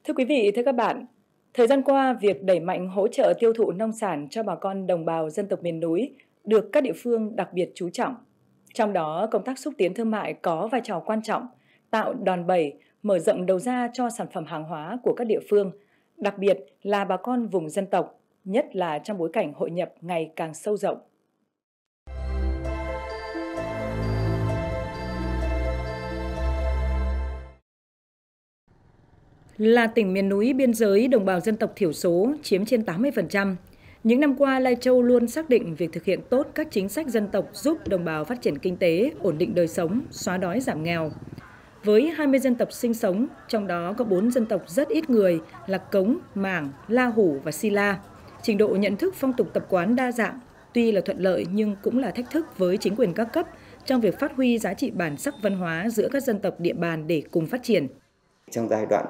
Thưa quý vị, thưa các bạn, thời gian qua, việc đẩy mạnh hỗ trợ tiêu thụ nông sản cho bà con đồng bào dân tộc miền núi được các địa phương đặc biệt chú trọng. Trong đó, công tác xúc tiến thương mại có vai trò quan trọng, tạo đòn bẩy, mở rộng đầu ra cho sản phẩm hàng hóa của các địa phương, đặc biệt là bà con vùng dân tộc, nhất là trong bối cảnh hội nhập ngày càng sâu rộng. Là tỉnh miền núi biên giới đồng bào dân tộc thiểu số chiếm trên 80%. Những năm qua, Lai Châu luôn xác định việc thực hiện tốt các chính sách dân tộc giúp đồng bào phát triển kinh tế, ổn định đời sống, xóa đói giảm nghèo. Với 20 dân tộc sinh sống, trong đó có 4 dân tộc rất ít người là Cống, Mảng, La Hủ và Si La. Trình độ nhận thức phong tục tập quán đa dạng, tuy là thuận lợi nhưng cũng là thách thức với chính quyền các cấp trong việc phát huy giá trị bản sắc văn hóa giữa các dân tộc địa bàn để cùng phát triển. Trong giai đoạn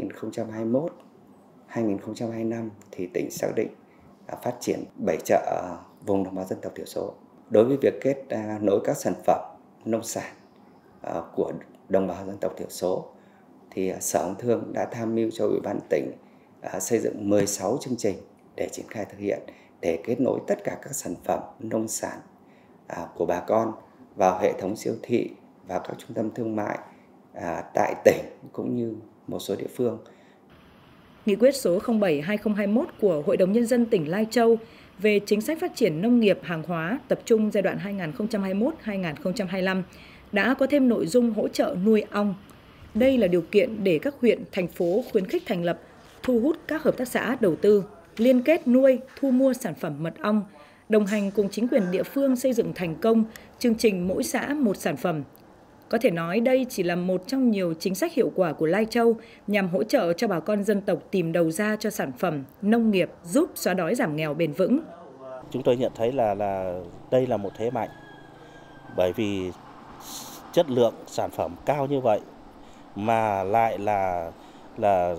2021-2025 thì tỉnh xác định phát triển 7 chợ vùng đồng bào dân tộc thiểu số. Đối với việc kết nối các sản phẩm nông sản của đồng bào dân tộc thiểu số thì Sở Công Thương đã tham mưu cho Ủy ban tỉnh xây dựng 16 chương trình để triển khai thực hiện, để kết nối tất cả các sản phẩm nông sản của bà con vào hệ thống siêu thị và các trung tâm thương mại tại tỉnh cũng như một số địa phương. Nghị quyết số 07/2021 của Hội đồng Nhân dân tỉnh Lai Châu về chính sách phát triển nông nghiệp hàng hóa tập trung giai đoạn 2021-2025 đã có thêm nội dung hỗ trợ nuôi ong. Đây là điều kiện để các huyện, thành phố khuyến khích thành lập, thu hút các hợp tác xã đầu tư, liên kết nuôi, thu mua sản phẩm mật ong, đồng hành cùng chính quyền địa phương xây dựng thành công chương trình mỗi xã một sản phẩm. Có thể nói đây chỉ là một trong nhiều chính sách hiệu quả của Lai Châu nhằm hỗ trợ cho bà con dân tộc tìm đầu ra cho sản phẩm nông nghiệp giúp xóa đói giảm nghèo bền vững. Chúng tôi nhận thấy là đây là một thế mạnh, bởi vì chất lượng sản phẩm cao như vậy mà lại là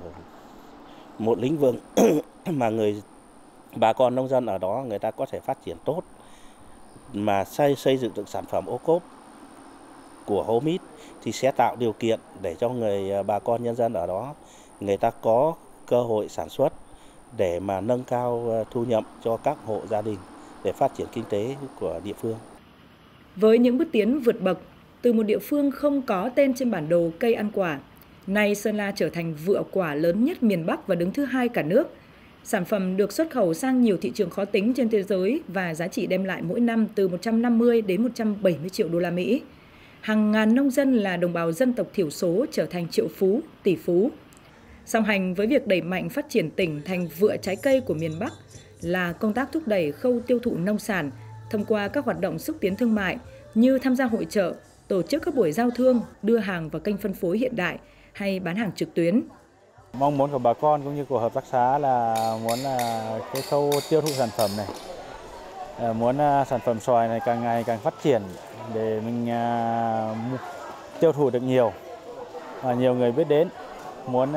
một lĩnh vực mà bà con nông dân ở đó người ta có thể phát triển tốt, mà xây dựng được sản phẩm ô cốp của Homit thì sẽ tạo điều kiện để cho bà con nhân dân ở đó người ta có cơ hội sản xuất để mà nâng cao thu nhập cho các hộ gia đình để phát triển kinh tế của địa phương. Với những bước tiến vượt bậc từ một địa phương không có tên trên bản đồ cây ăn quả, nay Sơn La trở thành vựa quả lớn nhất miền Bắc và đứng thứ 2 cả nước. Sản phẩm được xuất khẩu sang nhiều thị trường khó tính trên thế giới và giá trị đem lại mỗi năm từ 150 đến 170 triệu đô la Mỹ. Hàng ngàn nông dân là đồng bào dân tộc thiểu số trở thành triệu phú, tỷ phú. Song hành với việc đẩy mạnh phát triển tỉnh thành vựa trái cây của miền Bắc là công tác thúc đẩy khâu tiêu thụ nông sản thông qua các hoạt động xúc tiến thương mại như tham gia hội chợ, tổ chức các buổi giao thương, đưa hàng vào kênh phân phối hiện đại hay bán hàng trực tuyến. Mong muốn của bà con cũng như của hợp tác xã là muốn cái khâu tiêu thụ sản phẩm này, muốn sản phẩm xoài này càng ngày càng phát triển để mình tiêu thụ được nhiều và nhiều người biết đến, muốn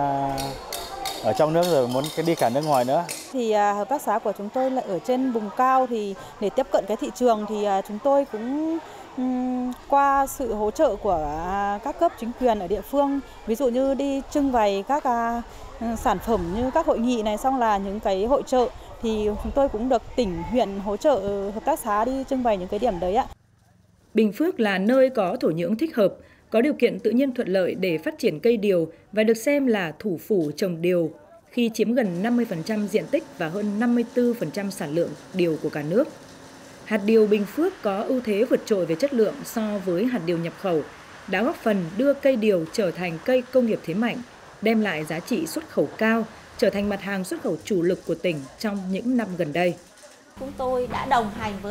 ở trong nước rồi muốn đi cả nước ngoài nữa. Thì hợp tác xã của chúng tôi là ở trên vùng cao, thì để tiếp cận cái thị trường thì chúng tôi cũng qua sự hỗ trợ của các cấp chính quyền ở địa phương, ví dụ như đi trưng bày các sản phẩm như các hội nghị này, xong là những cái hội chợ thì chúng tôi cũng được tỉnh, huyện hỗ trợ hợp tác xã đi trưng bày những cái điểm đấy ạ. Bình Phước là nơi có thổ nhưỡng thích hợp, có điều kiện tự nhiên thuận lợi để phát triển cây điều và được xem là thủ phủ trồng điều khi chiếm gần 50% diện tích và hơn 54% sản lượng điều của cả nước. Hạt điều Bình Phước có ưu thế vượt trội về chất lượng so với hạt điều nhập khẩu, đã góp phần đưa cây điều trở thành cây công nghiệp thế mạnh, đem lại giá trị xuất khẩu cao, trở thành mặt hàng xuất khẩu chủ lực của tỉnh trong những năm gần đây. Chúng tôi đã đồng hành với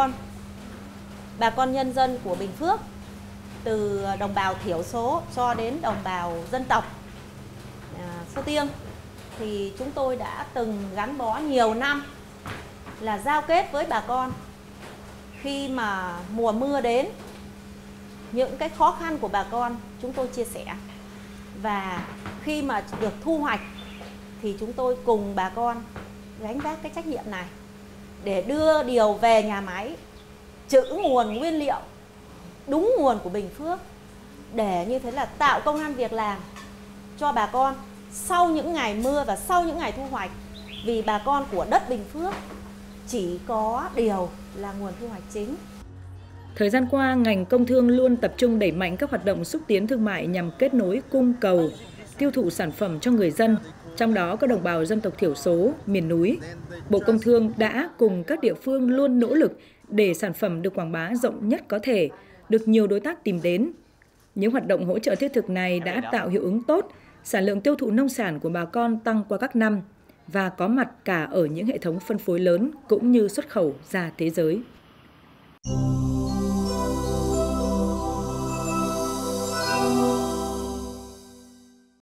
bà con nhân dân của Bình Phước, từ đồng bào thiểu số cho đến đồng bào dân tộc Sơ Tiêng, thì chúng tôi đã từng gắn bó nhiều năm, là giao kết với bà con. Khi mà mùa mưa đến, những cái khó khăn của bà con chúng tôi chia sẻ, và khi mà được thu hoạch thì chúng tôi cùng bà con gánh vác cái trách nhiệm này để đưa điều về nhà máy, trữ nguồn nguyên liệu đúng nguồn của Bình Phước, để như thế là tạo công ăn việc làm cho bà con sau những ngày mưa và sau những ngày thu hoạch. Vì bà con của đất Bình Phước chỉ có điều là nguồn thu hoạch chính. Thời gian qua, ngành công thương luôn tập trung đẩy mạnh các hoạt động xúc tiến thương mại nhằm kết nối cung cầu, tiêu thụ sản phẩm cho người dân, trong đó có đồng bào dân tộc thiểu số, miền núi. Bộ Công Thương đã cùng các địa phương luôn nỗ lực để sản phẩm được quảng bá rộng nhất có thể, được nhiều đối tác tìm đến. Những hoạt động hỗ trợ thiết thực này đã tạo hiệu ứng tốt, sản lượng tiêu thụ nông sản của bà con tăng qua các năm và có mặt cả ở những hệ thống phân phối lớn cũng như xuất khẩu ra thế giới.